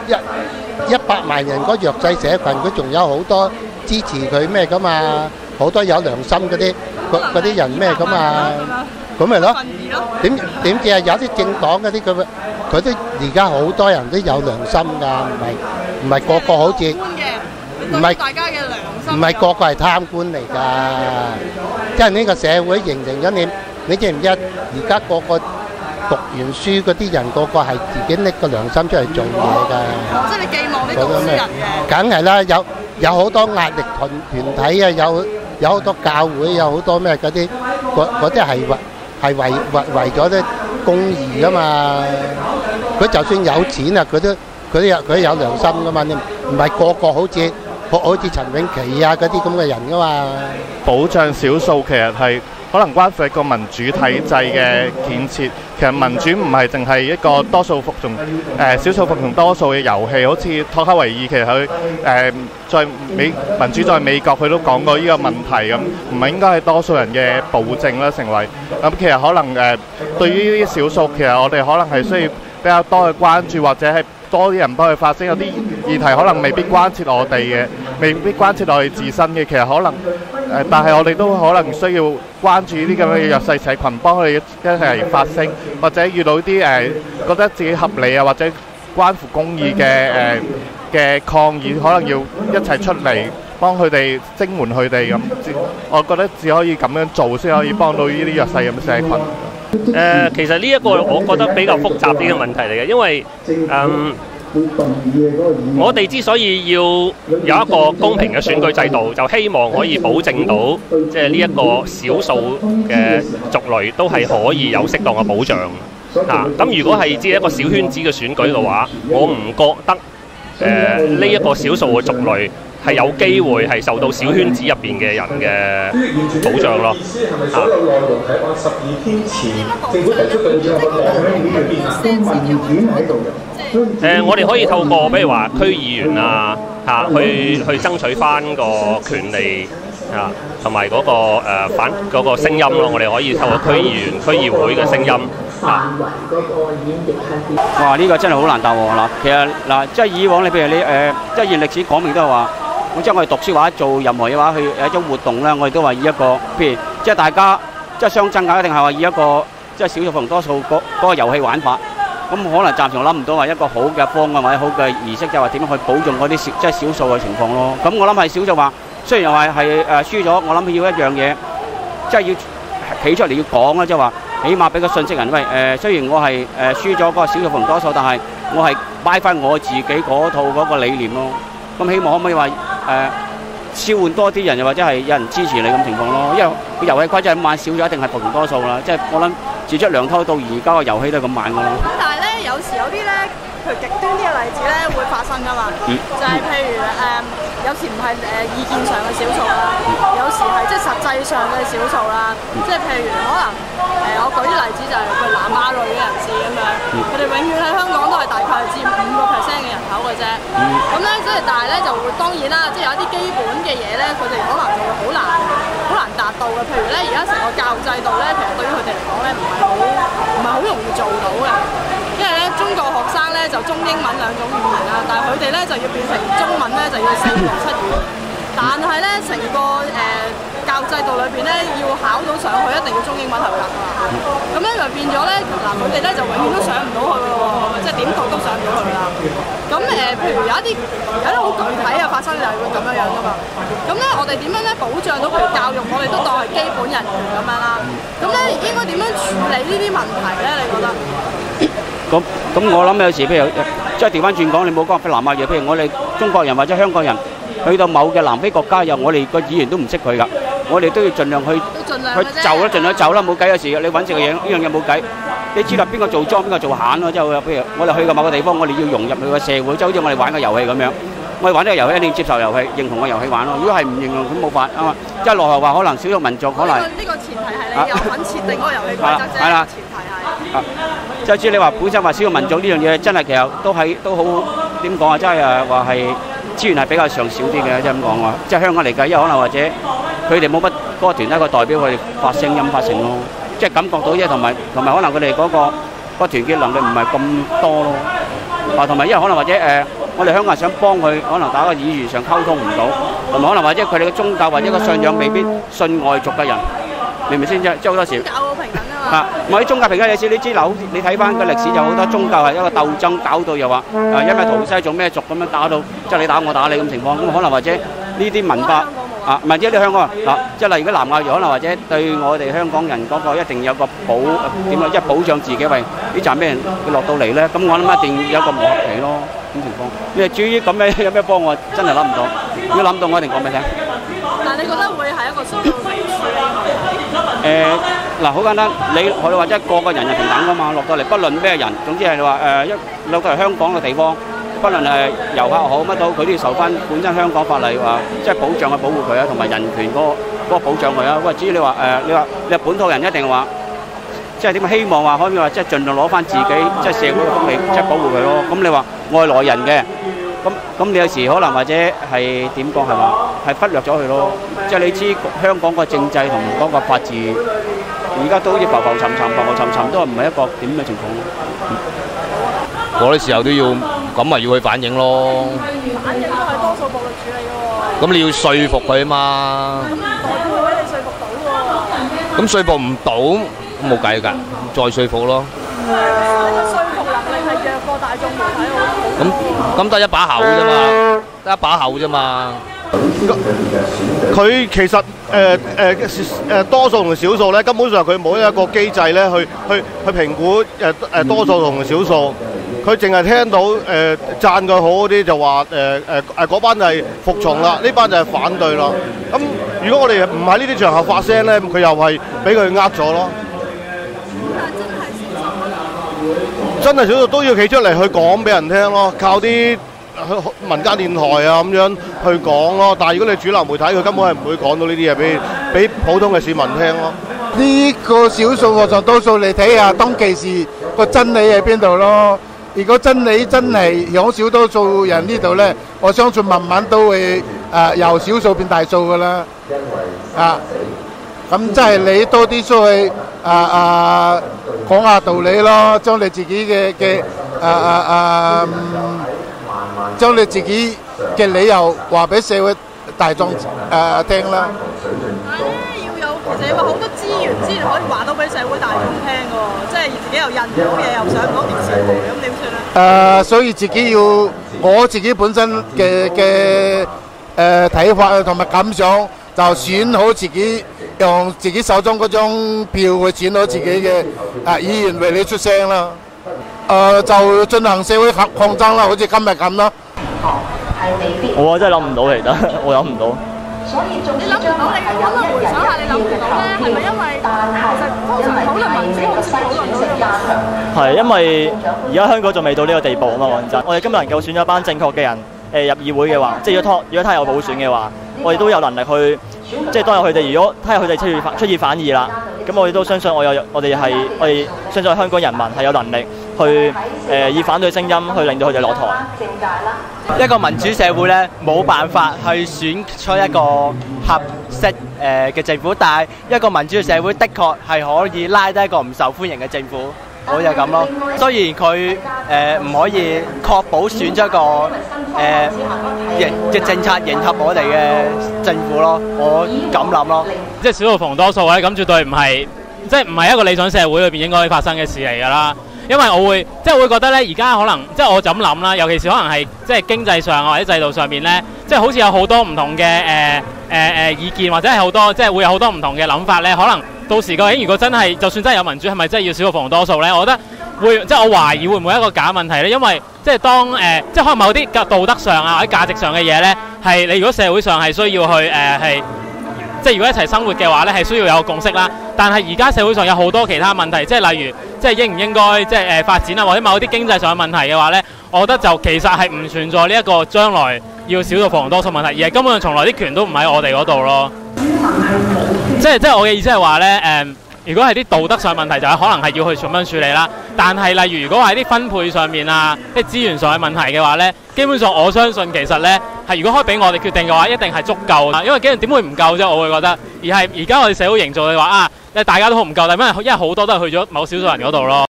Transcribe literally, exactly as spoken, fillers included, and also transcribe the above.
一一百萬人嗰弱勢社群，佢仲有好多支持佢咩噶嘛？好多有良心嗰啲嗰嗰啲人咩噶嘛？咁咪咯？點點知啊？有啲政黨嗰啲佢佢都而家好多人都有良心㗎，唔係唔係個個好似唔係大家嘅良心，唔係個個係貪官嚟㗎。即係呢個社會形成咗你，你知唔知？而家個個讀完書嗰啲人，個個係自己拎個良心出嚟做嘢㗎。即係你寄望呢個書人嘅。梗係啦，有有好多壓力團團體啊，有有好多教會，有好多咩嗰啲嗰嗰啲係為係為為為咗啲公義㗎嘛。佢就算有錢啊，佢都佢都有佢都有良心㗎嘛。你唔係個個好似好好似陳永琪啊嗰啲咁嘅人㗎嘛。 保障少數其實係可能關乎一個民主體制嘅建設。其實民主唔係淨係一個多數服從誒少數服從多數嘅遊戲，好似托克維爾其實佢誒在美民主在美國佢都講過呢個問題咁，唔係應該係多數人嘅暴政啦，成為咁其實可能誒對於呢啲少數，其實我哋可能係需要比較多嘅關注，或者係多啲人幫佢發聲。有啲議題可能未必關切我哋嘅，未必關切我哋自身嘅，其實可能誒，但係我哋都可能需要關注呢啲咁嘅弱勢社群，幫佢哋一齊發聲，或者遇到啲誒覺得自己合理啊，或者關乎公義嘅誒嘅抗議，可能要一齊出嚟幫佢哋聲援佢哋咁。我覺得只可以咁樣做，先可以幫到呢啲弱勢咁嘅社群。 誒、呃，其實呢一個我覺得比較複雜啲嘅問題嚟嘅，因為嗯，我哋之所以要有一個公平嘅選舉制度，就希望可以保證到即係呢一個少數嘅族類都係可以有適當嘅保障嚇。咁、啊、如果係只係一個小圈子嘅選舉嘅話，我唔覺得誒呢一個少數嘅族類係有機會係受到小圈子入邊嘅人嘅保障咯。嚇、啊。誒、呃，我哋可以透過比如話區議員啊，嚇、啊、去去爭取翻個權利啊，同埋嗰個、呃、反嗰、嗰個聲音咯。我哋可以透過區議員、區議會嘅聲音啊。 哇！呢、呢個真係好難答喎嗱。其實嗱，即係以往你譬如你誒、呃，即係以歷史講明都係話，咁即係我哋讀書或者做任何嘅話，去有一種活動咧，我哋都話以一個譬如即係大家即係相爭㗎，一定係話以一個即係少數同多數嗰嗰個遊戲玩法。咁可能暫時我諗唔到話一個好嘅方案或者好嘅儀式，就係話點樣去保障嗰啲少即係少數嘅情況咯。咁我諗係少數話，雖然又係係誒輸咗，我諗要一樣嘢，即係要企出嚟要講啦，即係話起碼俾個信息人，喂誒、呃，雖然我係誒、呃、輸咗嗰個少數同多數，但係我係擺翻我自己嗰套嗰個理念咯。咁希望可唔可以話誒召喚多啲人，又或者係有人支持你咁情況咯？因為個遊戲規則咁玩少咗，一定係服從多數啦。即係我諗自出娘胎到而家個遊戲都係咁玩㗎咯。 咁但係咧，有時有啲咧，譬如極端啲嘅例子咧，會發生㗎嘛。嗯、就係譬如誒、呃，有時唔係誒意見上嘅少數啦，嗯、有時係即係實際上嘅少數啦。嗯、即係譬如可能誒、呃，我舉啲例子就係譬如南亞裔嘅人士咁樣，佢哋、嗯、永遠喺香港都係大概係佔五個 percent 嘅人口嘅啫。咁咧即係但係咧就會當然啦，即係有一啲基本嘅嘢咧，佢哋可能就會好難好難達到嘅。譬如咧，而家成個教育制度咧，其實對於佢哋嚟講咧，唔係好唔係好容易做到嘅。因為咧，中國學生咧就中英文兩種語言啦，但係佢哋咧就要變成中文咧就要四五六七語。但係咧，成個誒、呃、教育制度裏邊咧，要考到上去，一定要中英文合格㗎嘛。咁咧就變咗咧，嗱佢哋咧就永遠都上唔到去㗎喎，即係點讀都上唔到去啦。咁誒、呃，譬如有一啲有啲好具體嘅發生就係會咁樣樣㗎嘛。咁咧，我哋點樣咧保障到譬如教育，我哋都當係基本人權咁樣啦。咁咧應該點樣處理呢啲問題咧？你覺得？ 咁咁我諗有時譬如即係調翻轉講，你冇講南亞裔，譬如我哋中國人或者香港人去到某嘅南非國家，又我哋個語言都唔識佢㗎，我哋都要盡量去去就啦，盡量就啦，冇計有時你揾食嘅嘢呢樣嘢冇計。你知道邊個做莊邊個做閒咯，即係譬如我哋去過某個地方，我哋要融入佢個社會，即係好似我哋玩個遊戲咁樣。我哋玩呢個遊戲一定要接受遊戲，認同個遊戲玩咯。如果係唔認同，咁冇法啊嘛。即係落後話可能少數民族可能。呢個前提係你有份設定嗰個遊戲規則啫。係啦，前提係。啊，即係至於你話本身話少數民族呢樣嘢，真係其實都係都好點講啊？真係誒話係資源係比較上少啲嘅，即係咁講話。即係香港嚟計，因為可能或者佢哋冇乜嗰個團體個代表佢哋發聲音發聲咯，即係感覺到啫，同埋同埋可能佢哋嗰個個團結能力唔係咁多咯。 啊，同埋因為可能或者誒、呃，我哋香港人想幫佢，可能打個語言上溝通唔到，同埋可能或者佢哋嘅宗教或者個信仰未必信外族嘅人，明唔明先啫？即係好多時。啊！我啲宗教評價有時你知嗱，好似你睇翻個歷史就好多宗教係一個鬥爭，搞到又話誒因為圖西做咩族咁樣打到，即係你打我打你咁情況，咁可能或者呢啲文化啊，唔係即係啲香港人嗱，即係例如果南亞裔可能或者對我哋香港人嗰個一定有個保點啊，即係保障自己為呢站咩人佢落到嚟咧，咁我諗一定有一個磨合期咯咁情況。你係至於咁嘅有咩幫我真係諗唔到，如果諗到我一定講俾你聽。 但係你覺得會係一個需要處理？ 誒嗱，好簡單，你我哋話即係個個人係平等噶嘛，落到嚟不論咩人，總之係你話誒一落到嚟香港嘅地方，不論係遊客好乜都好，佢都要受翻本身香港法例話，即係保障去保護佢啊，同埋人權嗰個嗰個保障佢啊。喂，至於你話誒，你話你係本土人一定話，即係點希望話可唔可以話即係盡量攞翻自己即係社會嘅福利，即係保護佢咯。咁你話外來人嘅，咁咁你有時可能或者係點講係嘛，係忽略咗佢咯。即係你知香港個政制同嗰個法治，而家都好似浮浮沉沉、浮浮沉沉，都係唔係一個點嘅情況咯。 嗰啲時候都要咁咪要去反映咯。 反映都係多數暴力處理嘅喎。 咁你要說服佢啊嘛。 咁代表會俾你說服到喎。 咁說服唔到，冇計㗎，再說服咯。 你個說服能力係弱過大眾媒體好。 咁咁得一把口啫嘛，得一把口啫嘛。 佢其實誒誒誒多數同少數咧，根本上佢冇一個機制咧去去去評估誒誒多數同少數。佢淨係聽到誒、呃、讚佢好嗰啲就話誒誒誒嗰班就係服從啦，呢班就係反對啦。咁如果我哋唔喺呢啲場合發聲咧，佢又係俾佢呃咗咯。真係少數都要企出嚟去講俾人聽咯，靠啲民間電台啊咁樣去講咯。但係如果你主流媒體，佢根本係唔會講到呢啲嘢俾俾普通嘅市民聽咯。 呢個少數或者多數，你睇下當其時個真理喺邊度咯。如果真理真係響少多數人呢度咧，我相信慢慢都會誒由少數變大數噶啦。啊，咁即係你多啲出去啊啊講下道理咯，將你自己嘅嘅啊啊啊，將你自己嘅理由話俾社會大眾誒聽啦。 其實有好多資源先可以話到俾社會大眾聽嘅喎，即係自己又印唔到嘢，又上唔到電視台，咁點算咧？ 誒，所以自己要我自己本身嘅嘅誒睇法同埋感想，就選好自己，用自己手中嗰張票去選好自己嘅誒議員為你出聲啦。誒，就進行社會抗抗爭啦，好似今日咁啦。 我真係諗唔到嚟得，我諗唔到。 你諗唔到，你可能回想下，你諗唔到咧，係咪因為其實通常討論民主好似討論到呢個？ 係因為而家香港仲未到呢個地步啊嘛，講真。我哋今日能夠選咗一班正確嘅人誒入議會嘅話，即係如果如果睇有普選嘅話，我哋都有能力去，即係當日佢哋如果睇下佢哋出現出現反意啦，咁我哋都相信我有我哋係我哋相信香港人民係有能力去誒、呃、以反對聲音去令到佢哋落台。 一個民主社會咧，冇辦法去選出一個合適誒嘅政府，但係一個民主嘅社會，的確係可以拉低一個唔受歡迎嘅政府，我就咁咯。雖然佢誒唔可以確保選出一個誒迎嘅政策迎合我哋嘅政府咯，我咁諗咯。 即係少數同多數咧，咁絕對唔係，即係唔係一個理想社會裏邊應該發生嘅事嚟㗎啦。因為我會即係會覺得咧，而家可能即係我就咁諗啦，尤其是可能係即係經濟上或者制度上面咧，即係好似有好多唔同嘅誒誒誒意見，或者係好多即係會有好多唔同嘅諗法咧。可能到時究竟如果真係就算真係有民主，係咪真係要少數服從多數咧？我覺得會即係我懷疑會唔會一個假問題咧？因為即係當誒、呃、即係可能某啲道德上啊或者價值上嘅嘢咧，係你如果社會上係需要去誒係。呃即係如果一齊生活嘅話咧，係需要有共識啦。但係而家社會上有好多其他問題，即係例如，即係應唔應該即係誒發展啊，或者某啲經濟上嘅問題嘅話咧，我覺得就其實係唔存在呢一個將來要少數服從多數問題，而係根本上從來啲權都唔喺我哋嗰度咯。即係即係我嘅意思係話咧，誒、呃，如果係啲道德上問題，就係可能係要去咁樣處理啦。但係例如如果係啲分配上面啊，即係資源上嘅問題嘅話咧，基本上我相信其實咧係如果可以俾我哋決定嘅話，一定係足夠啦。因為幾樣點會唔夠啫？我會覺得，而係而家我哋社會營造嘅話啊，大家都好唔夠，但係因為因為好多都係去咗某少數人嗰度咯。